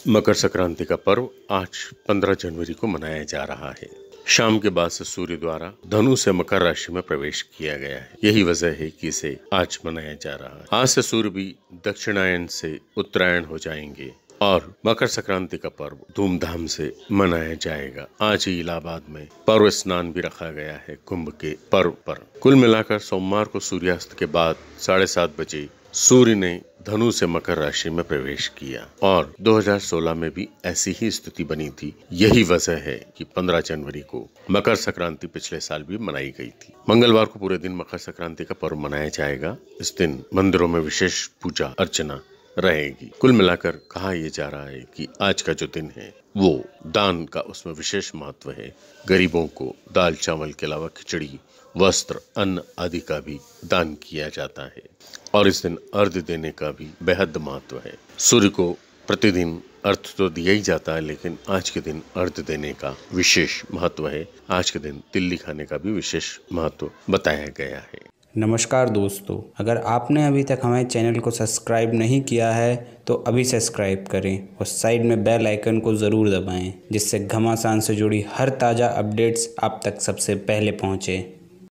मकर संक्रांति का पर्व आज 15 जनवरी को मनाया जा रहा है। शाम के बाद से सूर्य द्वारा धनु से मकर राशि में प्रवेश किया गया है। यही वजह है कि इसे आज मनाया जा रहा है। आज से सूर्य भी दक्षिणायन से उत्तरायण हो जाएंगे और मकर संक्रांति का पर्व धूमधाम से मनाया जाएगा। आज ही इलाहाबाद में पर्व स्नान भी रखा गया है कुंभ के पर्व पर। कुल मिलाकर सोमवार को सूर्यास्त के बाद 7:30 बजे सूर्य ने धनु से मकर राशि में प्रवेश किया और 2016 में भी ऐसी ही स्थिति बनी थी। यही वजह है कि 15 जनवरी को मकर संक्रांति पिछले साल भी मनाई गई थी। मंगलवार को पूरे दिन मकर संक्रांति का पर्व मनाया जाएगा। इस दिन मंदिरों में विशेष पूजा अर्चना रहेगी। कुल मिलाकर कहा यह जा रहा है कि आज का जो दिन है वो दान का उसमें विशेष महत्व है। गरीबों को दाल चावल के अलावा खिचड़ी, वस्त्र, अन्न आदि का भी दान किया जाता है और इस दिन अर्घ्य देने का भी बेहद महत्व है। सूर्य को प्रतिदिन अर्घ्य तो दिया ही जाता है, लेकिन आज के दिन अर्घ्य देने का विशेष महत्व है। आज के दिन तिल्ली खाने का भी विशेष महत्व बताया गया है। नमस्कार दोस्तों, अगर आपने अभी तक हमारे चैनल को सब्सक्राइब नहीं किया है तो अभी सब्सक्राइब करें और साइड में बेल आइकन को ज़रूर दबाएं, जिससे घमासान से जुड़ी हर ताज़ा अपडेट्स आप तक सबसे पहले पहुँचे।